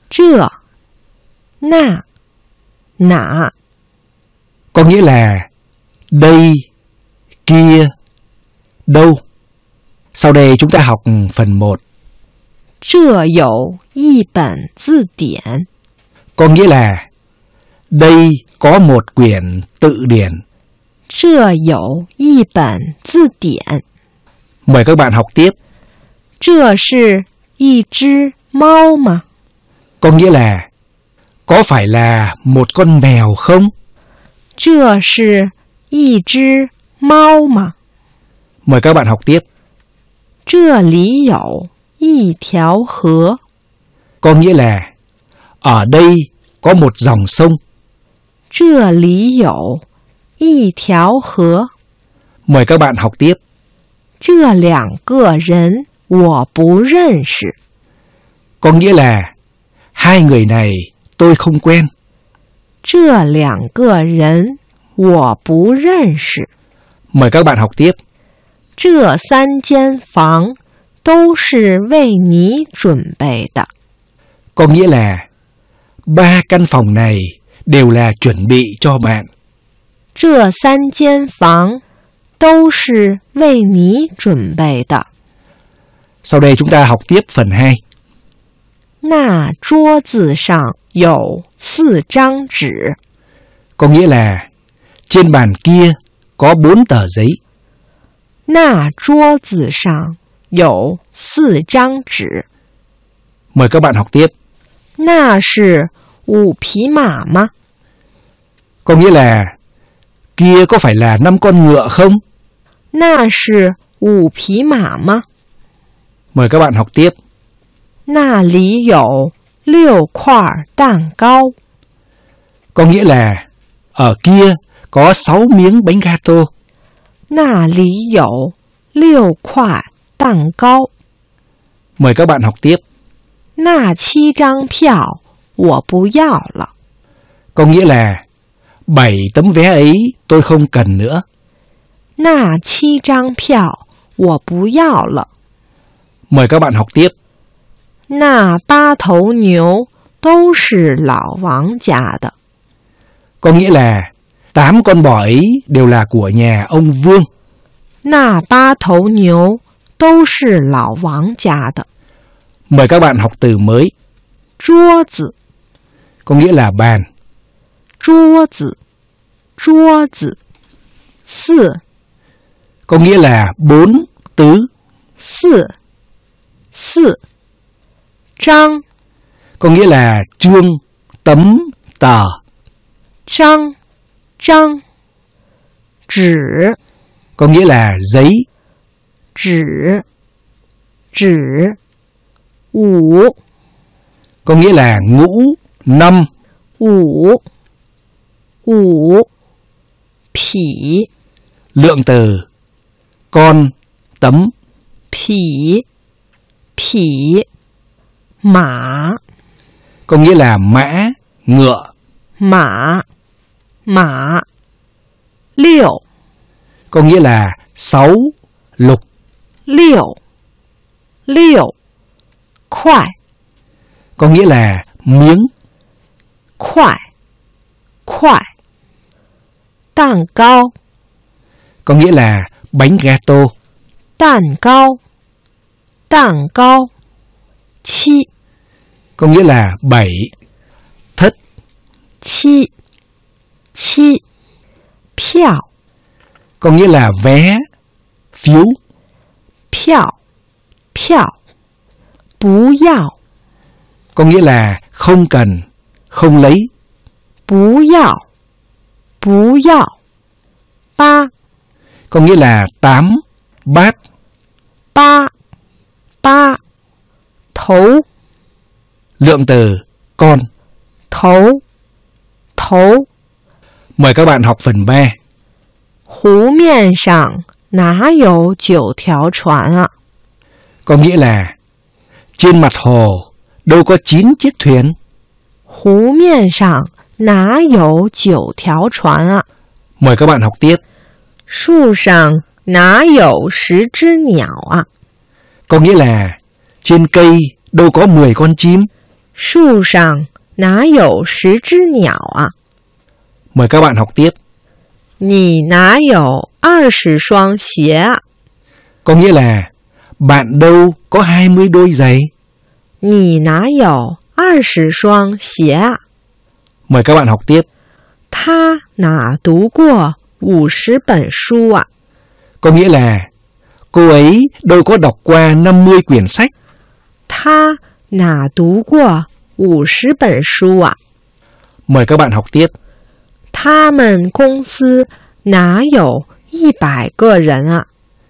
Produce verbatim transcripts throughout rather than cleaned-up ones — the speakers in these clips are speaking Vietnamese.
这 那 nạ. Có nghĩa là đây, kia, đâu. Sau đây chúng ta học phần một. 这有一本字典. Có nghĩa là đây có một quyển tự điển. 这有一本字典. Mời các bạn học tiếp. 这是一只猫吗? Có nghĩa là có phải là một con mèo không? 这是一只猫吗? Mời các bạn học tiếp. 这里有一条河. Có nghĩa là ở đây có một dòng sông. 这里有一条河. Mời các bạn học tiếp. 这两个人我不认识. Có nghĩa là hai người này tôi không quen. 这两个人我不认识. Mời các bạn học tiếp. 这三间房都是为你准备的. Có nghĩa là ba căn phòng này đều là chuẩn bị cho bạn. 这三间房都是为你准备的. Sau đây chúng ta học tiếp phần hai. 那桌子上有四张纸. Có nghĩa là trên bàn kia có bốn tờ giấy. 那桌子上有四张纸. Mời các bạn học tiếp. 那是五匹马吗? Có nghĩa là kia có phải là năm con ngựa không? 那是五匹马吗? Mời các bạn học tiếp. 那里有六块蛋糕. Có nghĩa là ở kia có sáu miếng bánh gato. 那里有六块蛋糕. Mời các bạn học tiếp. 那七张票我不要了. Có nghĩa là bảy tấm vé ấy tôi không cần nữa. 那七张票我不要了. Mời các bạn học tiếp. 那八头牛都是老王家的. Có nghĩa là tám con bò ấy đều là của nhà ông Vương. 那八头牛都是老王家的. Mời các bạn học từ mới. 桌子 Có nghĩa là bàn. 桌子桌子. 四 Có nghĩa là bốn tứ. 四四. 张 Có nghĩa là chương, tấm, tờ. 张张. 纸 Có nghĩa là giấy. 纸纸. 五 Có nghĩa là ngũ, năm. 五五. 匹 Lượng từ con, tấm. 匹匹. Mã Có nghĩa là mã, ngựa. mã mã. Liệu Có nghĩa là sáu, lục. liệu liệu. Khoai Có nghĩa là miếng. khoai khoai.蛋糕 Có nghĩa là bánh gato. 蛋糕蛋糕. 七 Có nghĩa là bảy. Thất 七七. 票 có nghĩa là vé, phiếu. 票票. 不要 Có nghĩa là không cần, không lấy. 不要不要. 八 Có nghĩa là tám, bát. 八八. 头 Lượng từ con. 头头. Mời các bạn học phần ba. 湖面上哪有九条船啊? Có nghĩa là trên mặt hồ đâu có chín chiếc thuyền. 湖面上哪有九条船啊? Mời các bạn học tiếp. 树上哪有十只鸟啊? Có nghĩa là trên cây đâu có mười con chim. 树上哪有十只鸟啊？ Mời các bạn học tiếp. 你哪有二十双鞋啊？ Có nghĩa là bạn đâu có hai mươi đôi giày. 你哪有二十双鞋啊？ Mời các bạn học tiếp. 他哪读过五十本书啊？ Có nghĩa là cô ấy đâu có đọc qua năm mươi quyển sách. 他哪读过五十本书啊？ Mời các bạn học tiếp. 他们公司哪有一百个人啊？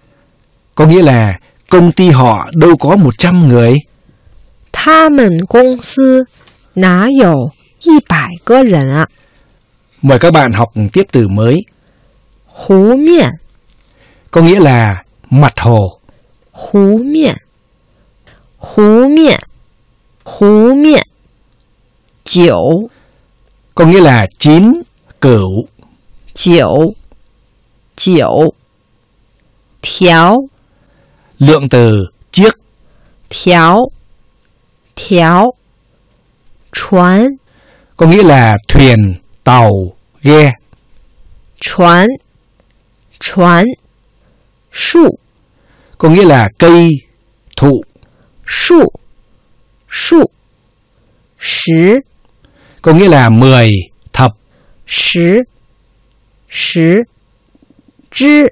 Có nghĩa là công ty họ đâu có một trăm người. 他们公司哪有一百个人啊？ Mời các bạn học tiếp từ mới. 湖面 Có nghĩa là mặt hồ. 湖面湖面湖面酒 Có nghĩa là chín, cửu. 酒酒条 Lượng từ chiếc. 条条船 Có nghĩa là thuyền, tàu, ghe. 船船树 Có nghĩa là cây, thụ. 树树十 Có nghĩa là mười, thập. 十十只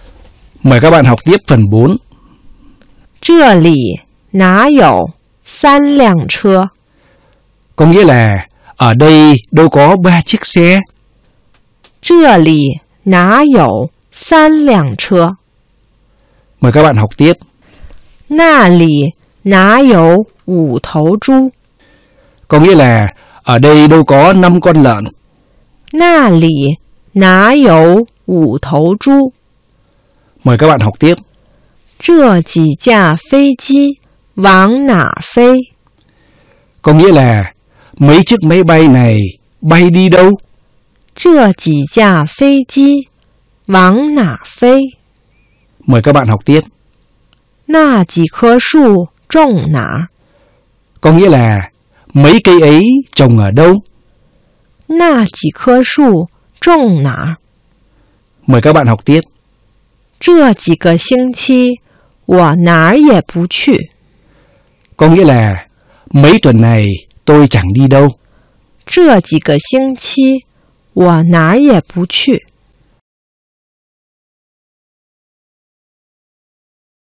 Mời các bạn học tiếp phần bốn. 这里哪有三辆车？ Có nghĩa là ở đây đâu có ba chiếc xe. 这里哪有三辆车？ Mời các bạn học tiếp. 那里哪有五头猪？ Có nghĩa là ở đây đâu có năm con lợn. 那里哪有五头猪？ Mời các bạn học tiếp. 这几架飞机往哪飞？ Có nghĩa là mấy chiếc máy bay này bay đi đâu? 这几架飞机往哪飞？ Mời các bạn học tiếp. 那几棵树种哪儿？ Có nghĩa là mấy cây ấy trồng ở đâu? 那几棵树种哪儿？ Mời các bạn học tiếp. 这几个星期我哪儿也不去。 Có nghĩa là mấy tuần này tôi chẳng đi đâu. 这几个星期我哪儿也不去。